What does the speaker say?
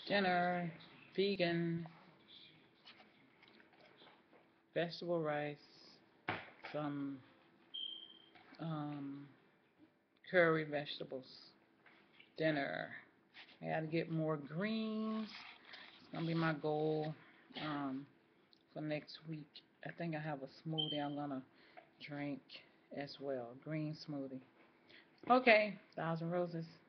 Dinner, vegan, vegetable rice, some um, curry vegetables. Dinner. I gotta get more greens. It's gonna be my goal for next week. I think I have a smoothie I'm gonna drink as well. Green smoothie. Okay, Thousand Roses.